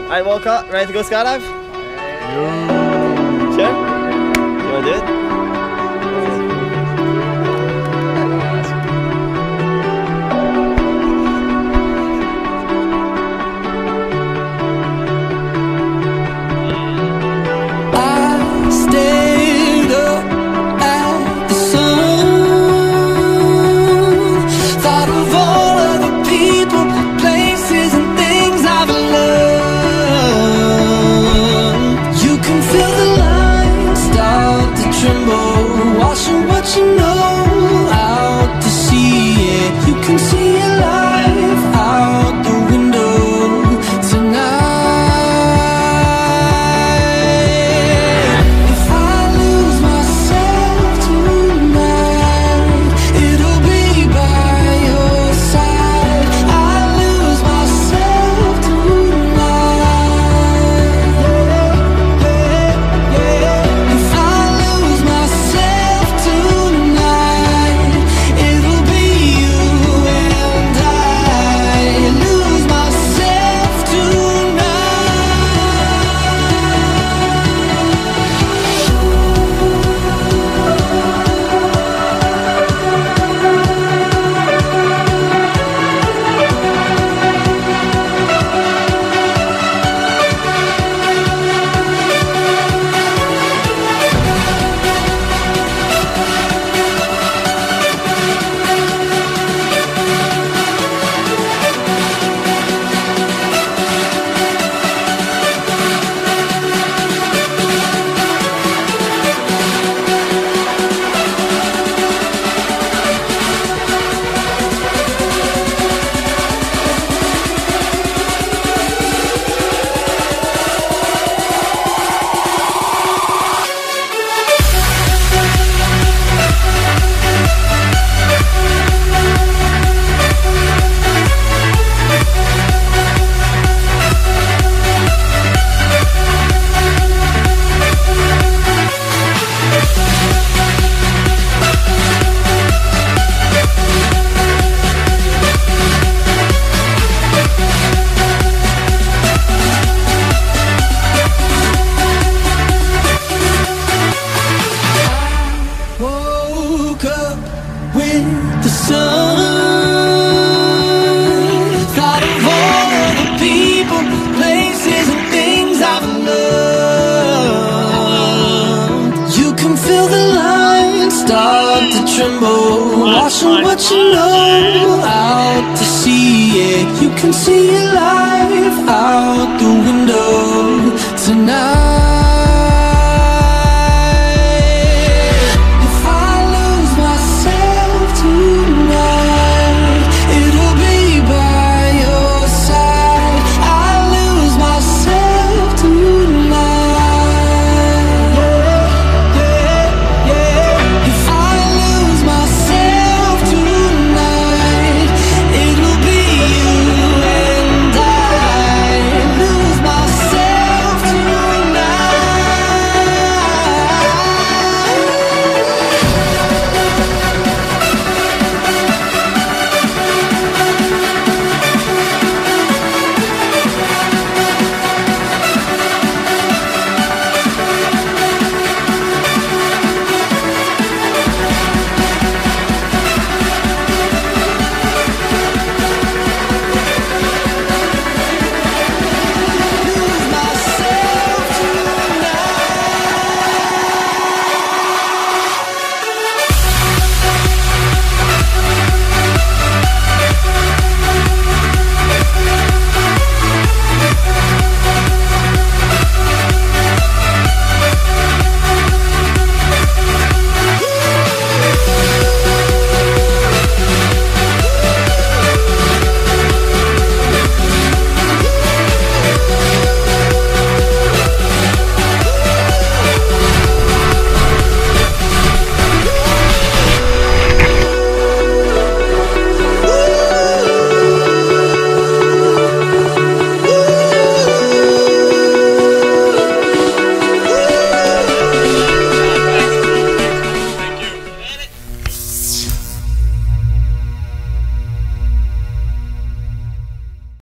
Alright, Walcot, ready to go skydive? Sure? You wanna do it? What you know out to sea, yeah. You can see your life out the window tonight. If I lose myself tonight, it'll be by your side. I lose myself tonight. If I lose myself tonight, it'll be you and I. Lose myself tonight. Woke up with the sun. Thought of all the people, places and things I've loved. You can feel the lines start to tremble. Washing what you know out to sea, yeah. You can see